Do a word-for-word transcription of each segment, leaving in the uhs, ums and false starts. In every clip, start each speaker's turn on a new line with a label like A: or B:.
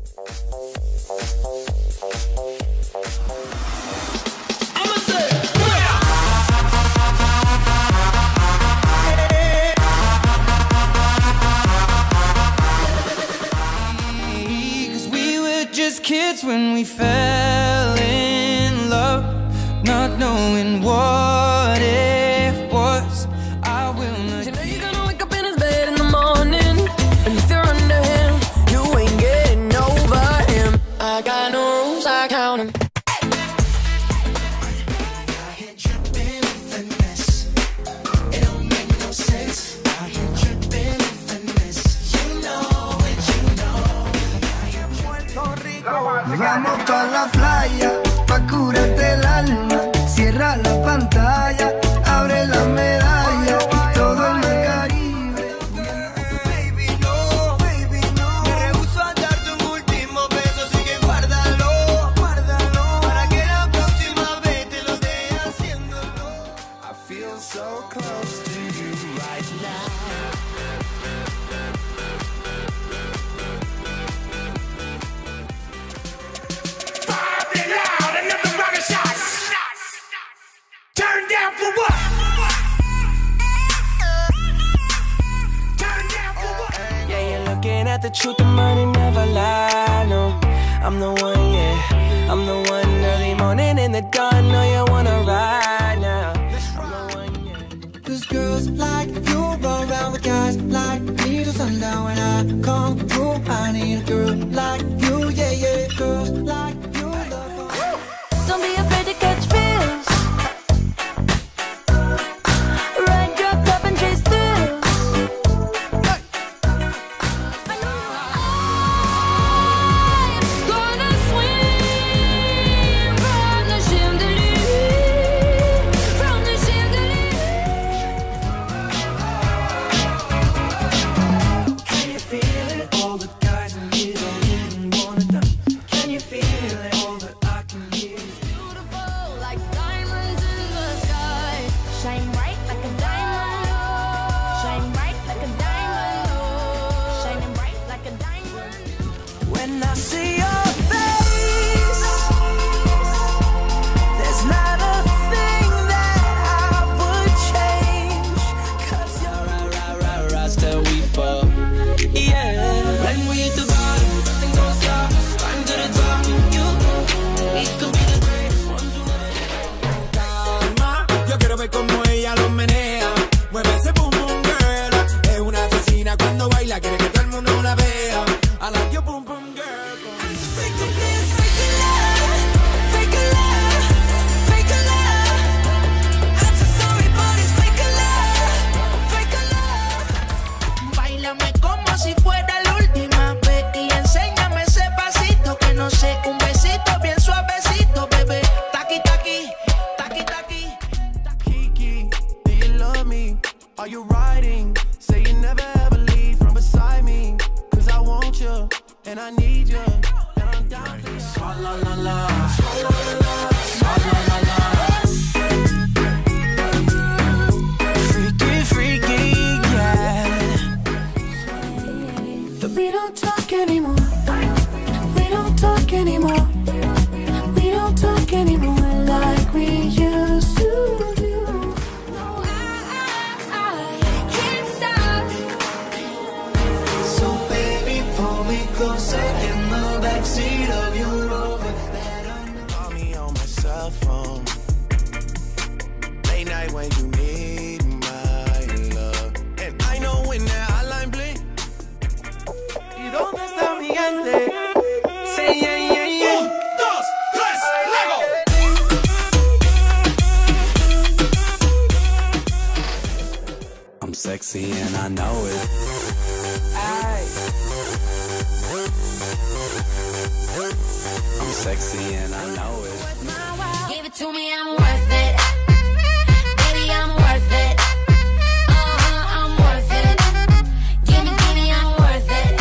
A: Kids when we fell in love, not knowing what it was. I will not. You know you're gonna wake up in his bed in the morning, and if you're under him, you ain't getting over him. I got no rules, I count them.
B: Vamos pa' la playa, pa' curarte el alma. Cierra la pantalla, abre la medalla. Todo en el Caribe. Baby, no, baby, no. Me rehuso a darte un último beso, así que guárdalo, guárdalo. Para que la próxima vez te lo dé haciéndolo. I feel so close to you right now.
A: The truth, the money never lie, no. I'm the one, yeah. I'm the one early morning in the dawn. Know you wanna ride now. I'm the one, yeah. Cause girls like you run around with guys like me till sundown. When I come through, I need a girl like you, yeah, yeah. Girls like you love her. Don't be afraid to catch feels. Ride your cup and chase through.
B: Are you riding? Say you never ever leave from beside me. Cause I want you, and I need you, and I'm down for you. Swalla la la, swalla la la, swalla la la. Freaky, freaky, yeah.
C: But we don't talk anymore. We don't talk anymore. We don't talk anymore like we used to do.
B: Closer in the backseat of your Rover. Call me on my cell phone. Late night when you need my love. And I know when that hotline bling. ¿Y dónde está mi gente? Say yeah, yeah, yeah. Un, dos, tres, Lego. I'm sexy and I know it. Aye. I'm sexy and I know it.
C: Give it to me, I'm worth it. Baby, I'm worth it. Uh-huh, I'm worth it. Give me, give me, I'm worth it.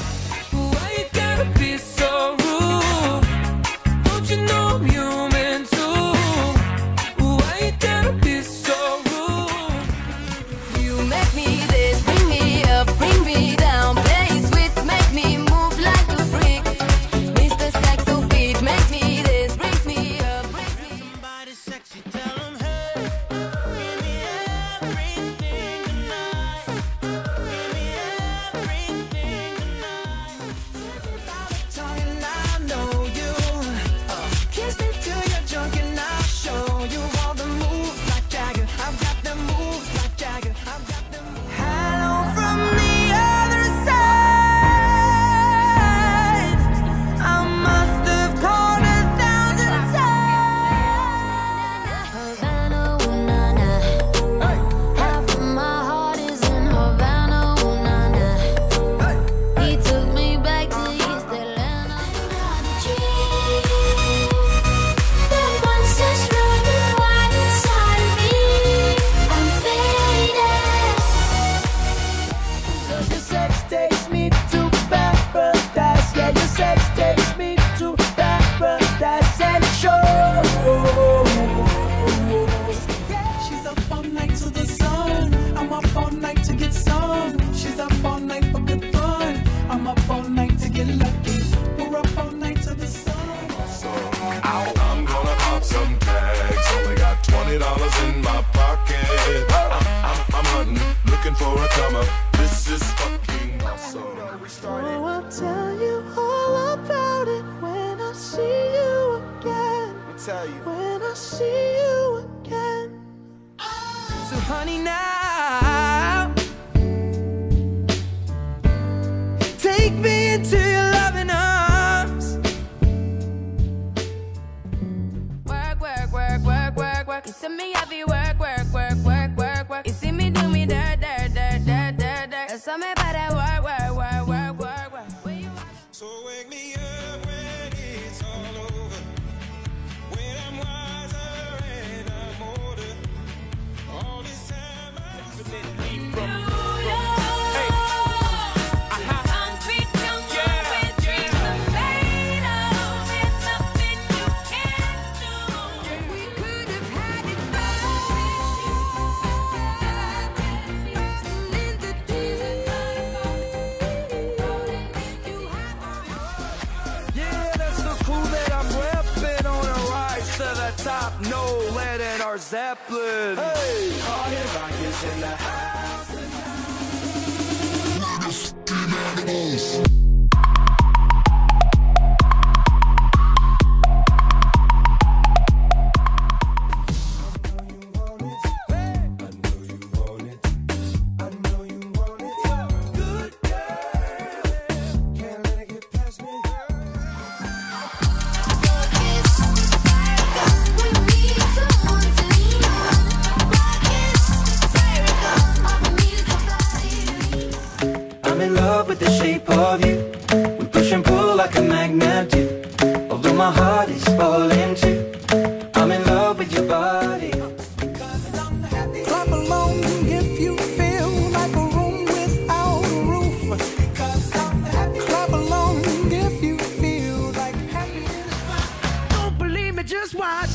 A: Why you gotta be so rude? Don't you know I'm human? tell you. When I see you again. So honey, now take me into your loving arms.
C: Work, work, work, work, work, work. You see me heavy work, work, work, work, work, work. You see me do me dirt, dirt, dirt, dirt, dirt, dirt. There's something about that work, work, work, work, work, work. When you watch.
D: So wake me up when it's all over, when I'm wiser and I'm older. All this time I've been from
C: New York.
D: Hey. Uh-huh.
C: Concrete jungle with dreams are made of. There's nothing you can't do. We could have had it
A: Yeah, that's the cool that I'm repping on a rise to the top. No lead in our Zeppelin. Hey, party rockers in the house. I'm in love with the shape of you. We push and pull like a magnet do. Although my heart is falling too, I'm in love with your body. Clap along if you feel like a room without a roof. Clap along if you feel like happiness. Don't believe me, just watch.